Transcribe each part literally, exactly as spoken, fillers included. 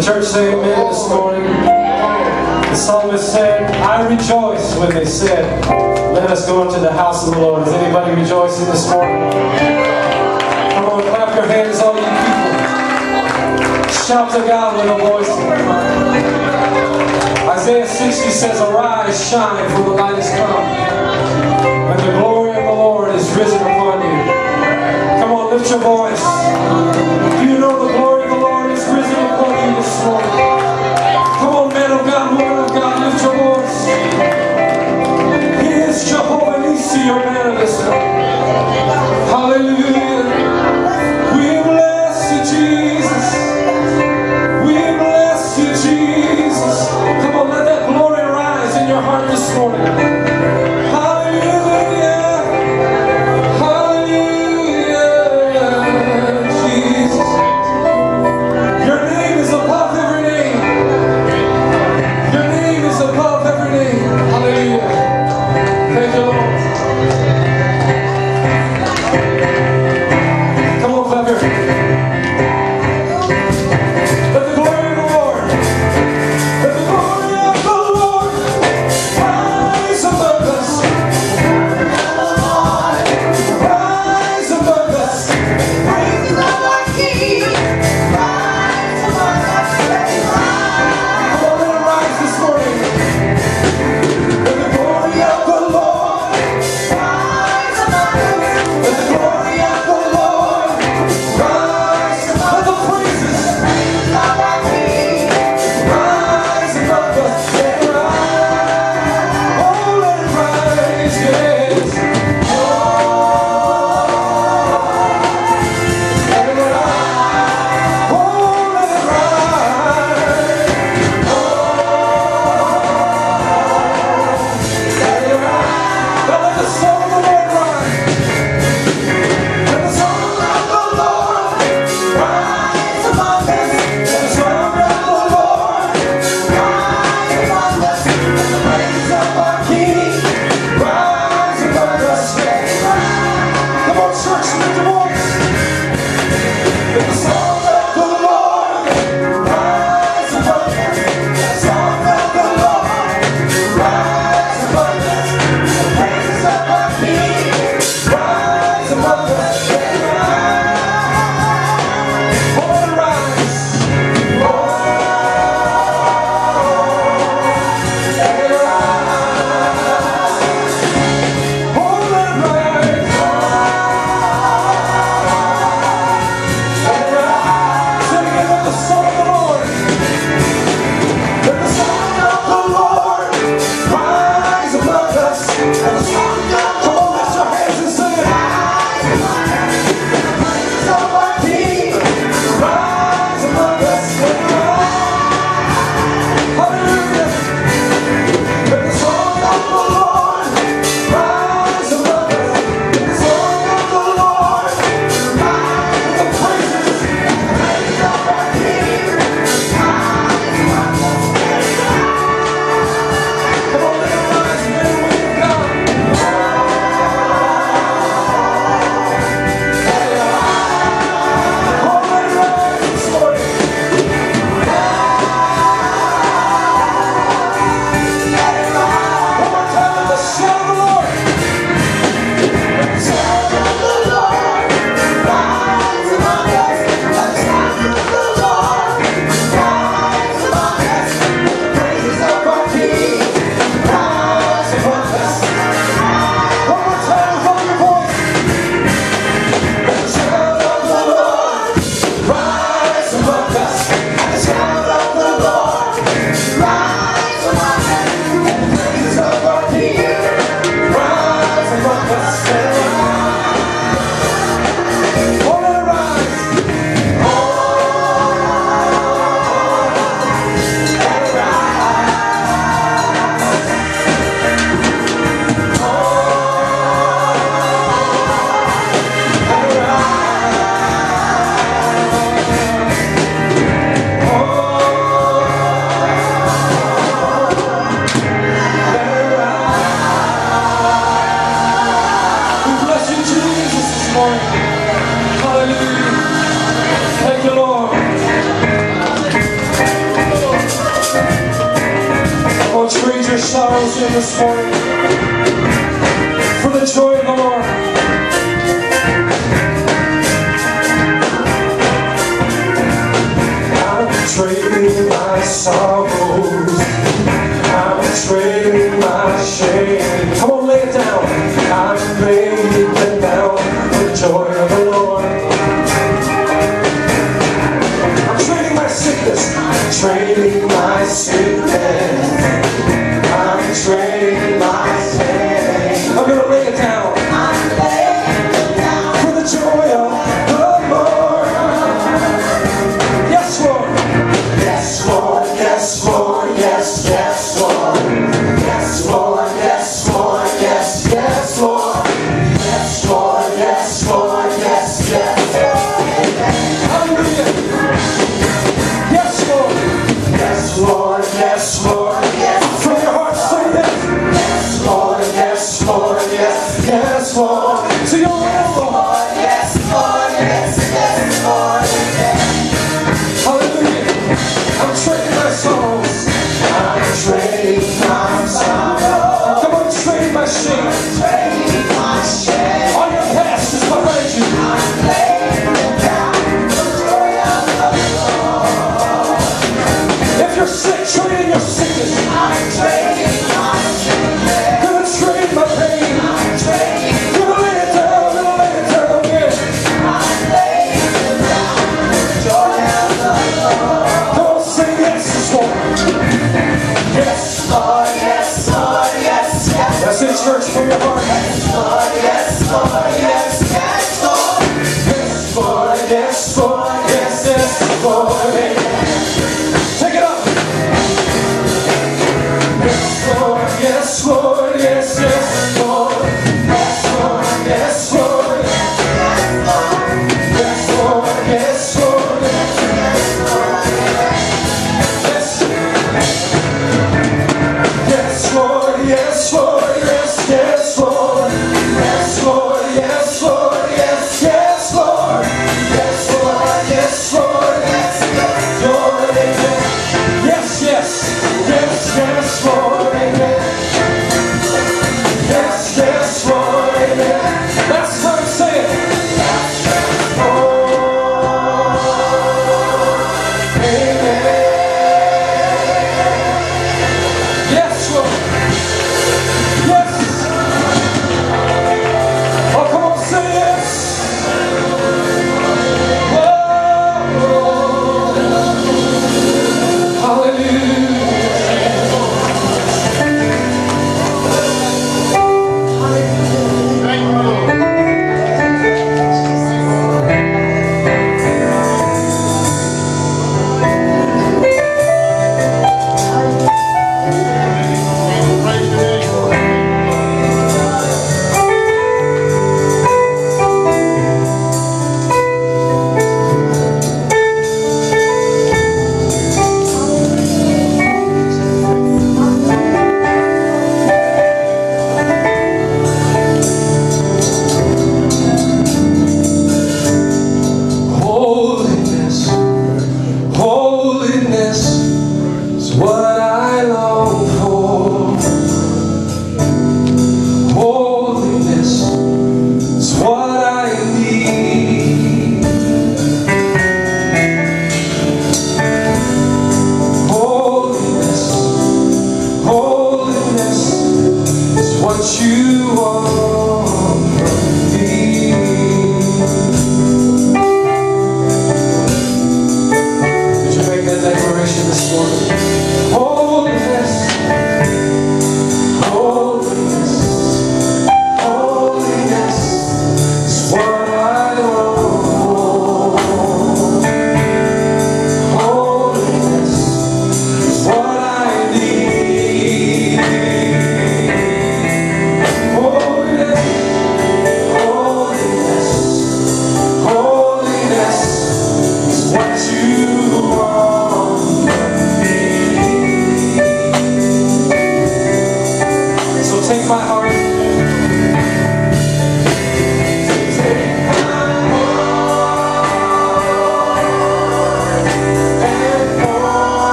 The church say amen this morning. The psalmist said, I rejoiced when they said, let us go into the house of the Lord. Is anybody rejoicing this morning? Come on, clap your hands, all you people. Shout to God with a voice. Isaiah sixty says, arise, shine, for the light has come, and the glory of the Lord is risen upon you. Come on, lift your voice. Do you know the glory of the Lord is risen upon you this morning? Come on, man of God, woman of God, lift your voice. He is Jehovah Nissi, your man of this morning. Hallelujah. We bless you, Jesus. We bless you, Jesus. Come on, let that glory rise in your heart this morning. Hallelujah. Hallelujah. Jesus. those in this morning for the joy of the Lord. I'm trading my sorrows. I'm trading my shame. Come on, lay it down. I'm laying it down for the joy of the Lord. I'm trading my sickness. I'm trading my sickness. I'm trading my sin. I'm gonna lay it down. I'm laying it down for the joy of the Lord. Yes, Lord. Yes, Lord. Yes, Lord. Yes, yes, Lord. Yes, Lord. Yes, Lord. Yes, yes, Lord. Yes, Lord. Yes, Lord. Yes, yes, Lord. Hallelujah. Yes, Lord. Yes, Lord. Yes, Lord. Yes. From your heart, say yes. Yes, Lord. Yes, Lord. Yes, yes, Lord. To your will, Lord. Yes, Lord. Yes, yes, Lord. Hallelujah. I'm trading my songs. I'm trading my sorrow. Come on, trade my shame. I'm trading my shame. All your past is behind you. I'm laying it down for the joy of the Lord. If you're sick, trade in your sickness. I'm trading my sickness. Gonna trade my pain. I'm trading. Gonna lay it down. Gonna lay it down. Yeah. I'm laying it down for the joy of the Lord. Come on, say yes, Lord. Yes, Lord. Yes, Lord. Yes, yes. That's it, church, from your heart. Yes, Lord. Yes, Lord. Yes, yes, Lord. Yes, Lord. Yes, Lord. Yes, yes, Lord. Take it up. Yes, Lord. Yes, Lord. Yes, yes, Lord. Yes, Lord. Yes, Lord. Yes, Lord. Yes, Lord. Yes. Yes, Lord. Yes, Lord. Yes, yes, Lord. Yes, Lord. Yes, Lord. Yes, yes, Lord. Yes, Lord. Yes, Lord. Yes, yes, Lord. Amen. Yes, yes. Yes, yes, Lord. Amen. Yes, yes, Lord. Amen. That's what I'm saying. Yes, yes, Lord. Amen. Yes, Lord. Yes. Oh, come on, say yes.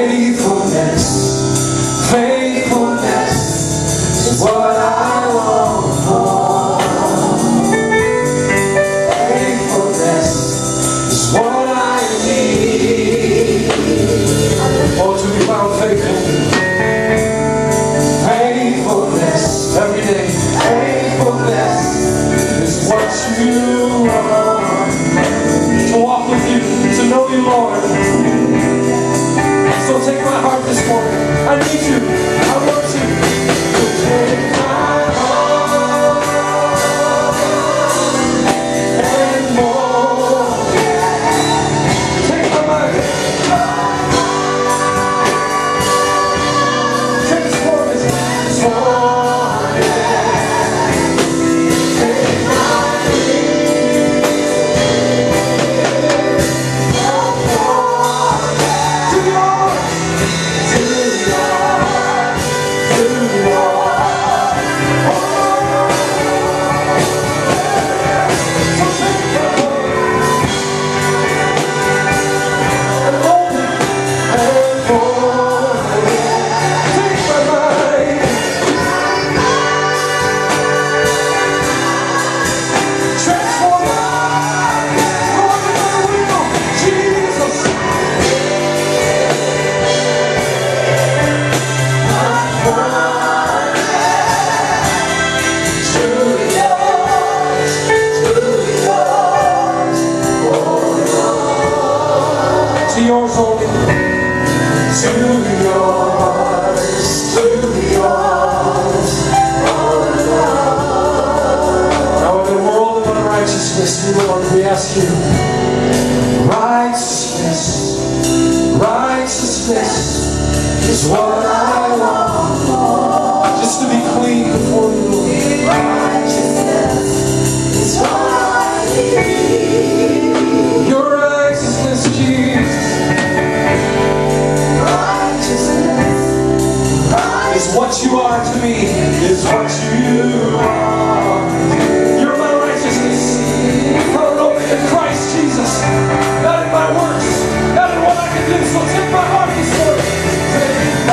Faithfulness, faithfulness is what I long for. Faithfulness is what I need. Oh, to be found faithful. Faithfulness every day. Faithfulness is what you want. To walk with you, to know you, Lord. So take my heart this morning. I need you. I want you. So take my heart and more. Take my mind. Transform it. Transform it. Take my yours only, to yours, to yours, oh Lord. Now in the world of unrighteousness, Lord, we ask you, righteousness, righteousness is what I want for. Just to be clean before you, Lord. Righteousness is what I need. Your righteousness, Jesus. Is what you are to me, is what you are. You're my righteousness. Found in Christ Jesus. Not in my works, not in what I can do. So take my heart this morning. Take my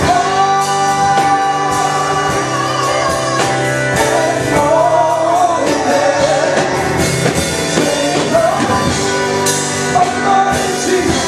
heart and all that. Take my heart, Jesus.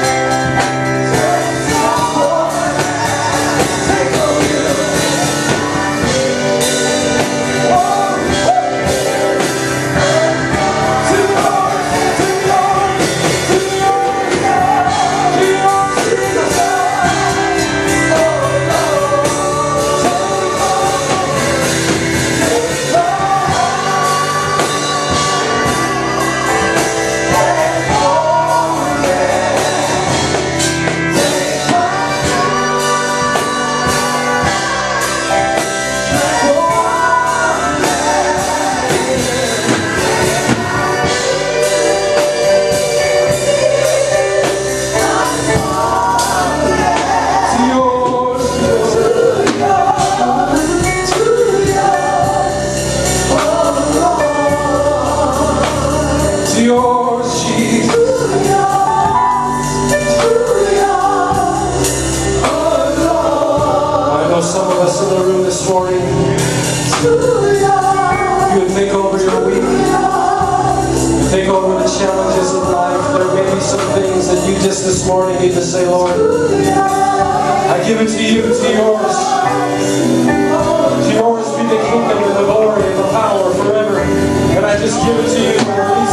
Yours, Jesus. I know some of us in the room this morning, you would think over your week, you think over the challenges of life. There may be some things that you just this morning need to say, Lord, I give it to you, to yours. To yours be the kingdom and the glory and the power forever. And I just give it to you, Lord.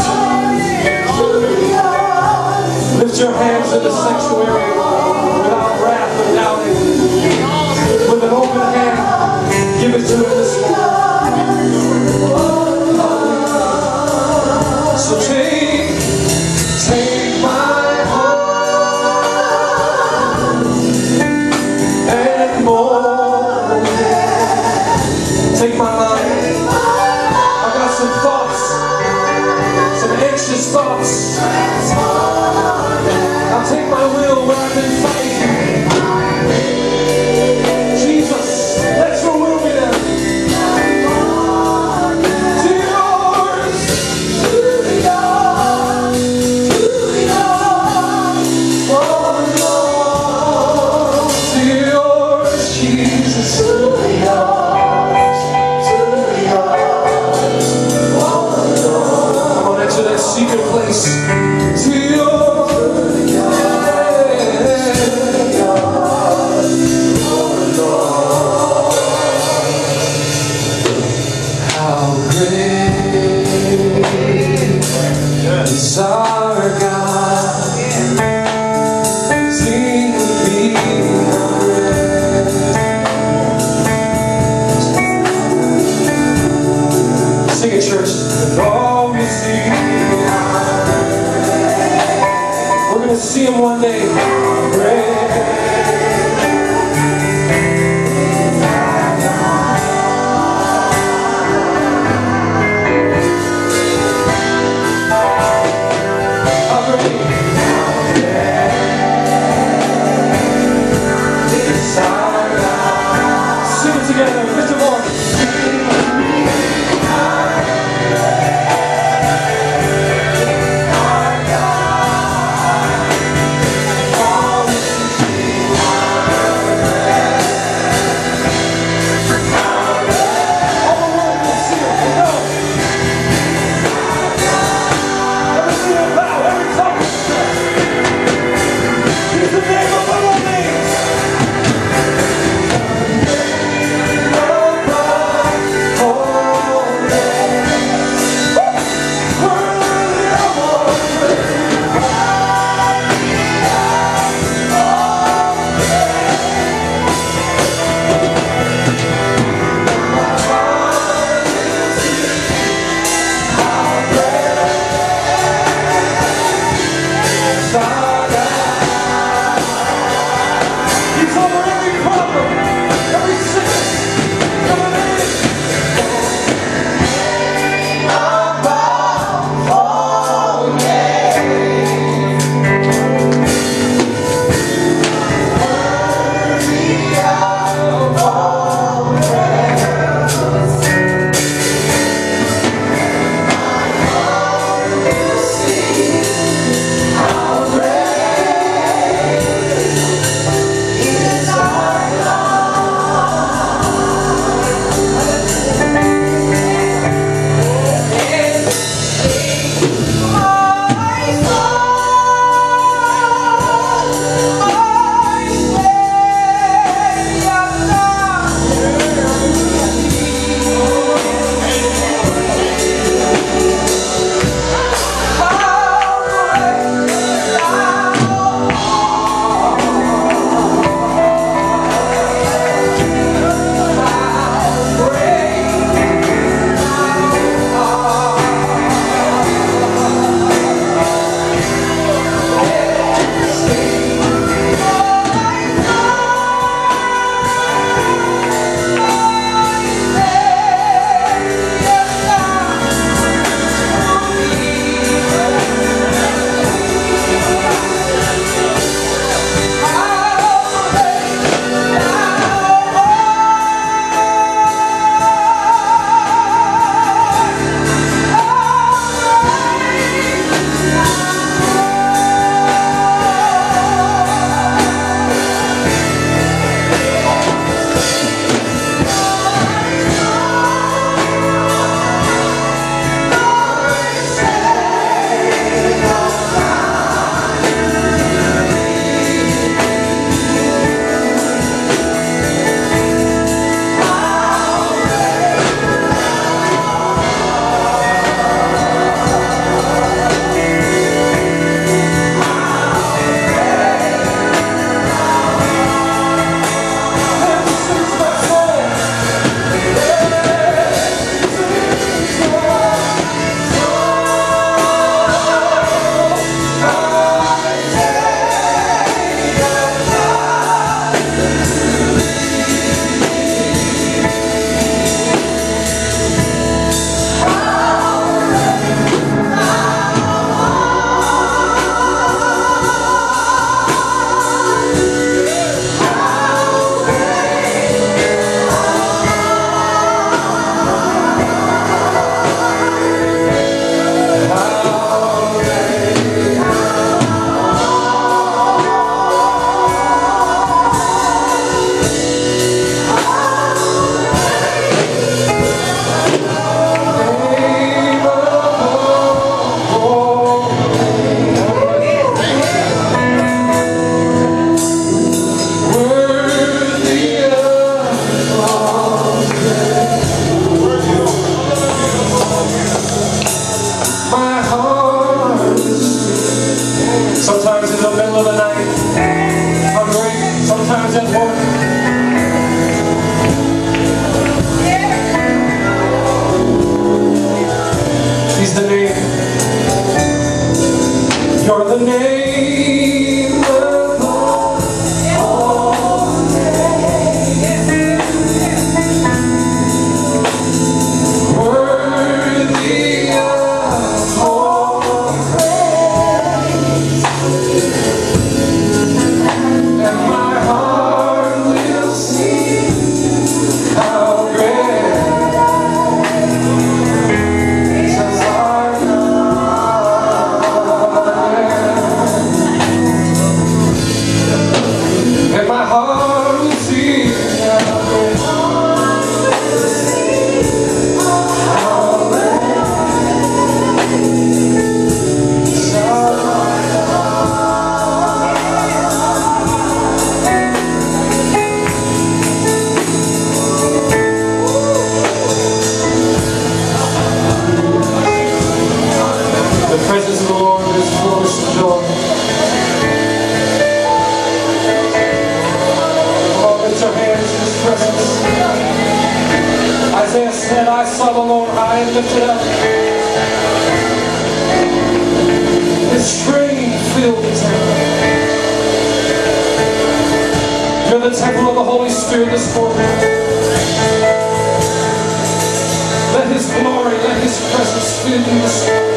Lift your hands in the sanctuary without wrath or doubting. With an open hand, give it to him this morning. So take, take my heart and more. Take my mind. I've got some thoughts, some anxious thoughts. I'll take my will where I've been heart will sing the presence of the Lord is fullness of joy. Lift your hands in His presence. Isaiah said, I saw the Lord high and lifted up. His train filled the temple. You're the temple of the Holy Spirit this morning. Let His glory, let His presence fill you this morning.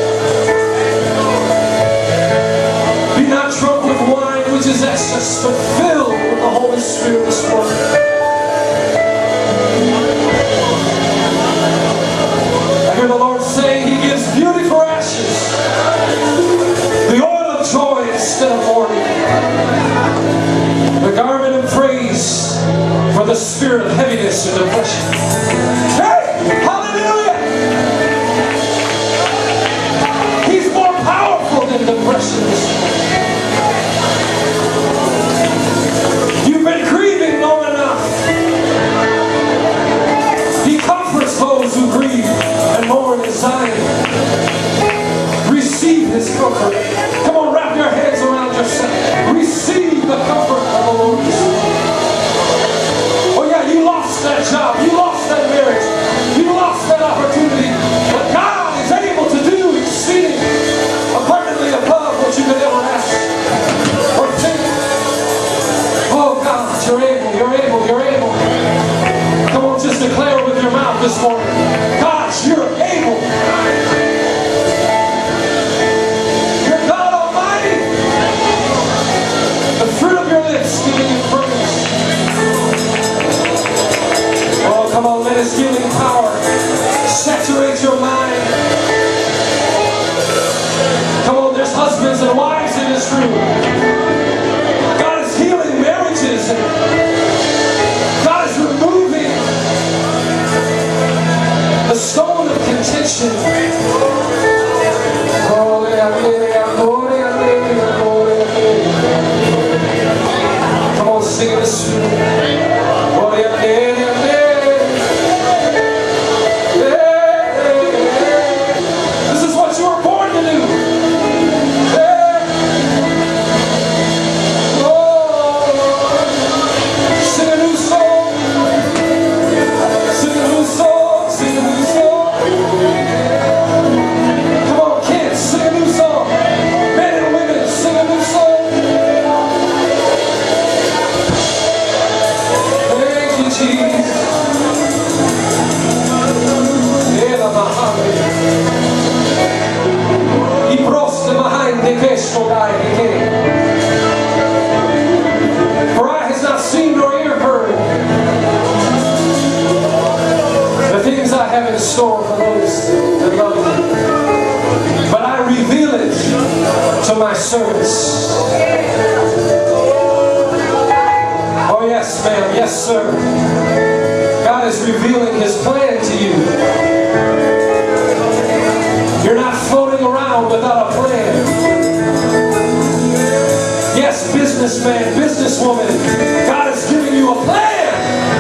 Be not drunk with wine, which is excess, but filled with the Holy Spirit this morning. I hear the Lord saying He gives beauty for ashes, the oil of joy instead of mourning, the garment of praise for the spirit of heaviness and depression. Hey! Hallelujah! He's more powerful than depression this morning. You've been grieving long enough. He comforts those who grieve and mourn in Zion. Receive His comfort. Come on, wrap your hands around yourself. Receive the comfort of the Lord. Oh yeah, you lost that job. You lost that marriage. You lost that opportunity. But God is able to do exceeding abundantly above what you could ever ask or think. Oh God, you're able, you're able, you're able. Come on, just declare with your mouth this morning. God, you're able. You're God Almighty. The fruit of your lips giving you praise. Oh, come on, let His healing power saturate your mind. Come on, there's husbands and wives in this room. God is healing marriages. And God is removing the stone of contention. Come on, sing it this morning. This is what you were born to do. Sing a new song. Sing a new song. Sing a new song. Come on, kids, sing a new song. Men and women, sing a new song. Thank you, Jesus. I proste behind the questo dai for eye has not seen nor ear heard the things I have in store for those that love me. But I reveal it to my servants. Oh yes, ma'am, yes, sir. God is revealing His plan to you. You're not floating around without a plan. Yes, businessman, businesswoman, God is giving you a plan.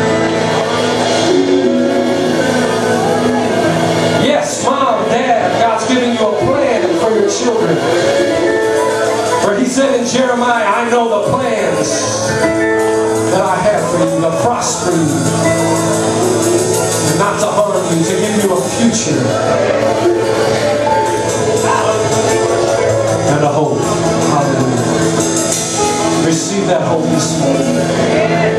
Yes, mom, dad, God's giving you a plan for your children. For He said in Jeremiah, I know the plans that I have for you, to prosper you, and not to harm you, to give you a future and a hope. Hallelujah. Receive that hope this morning.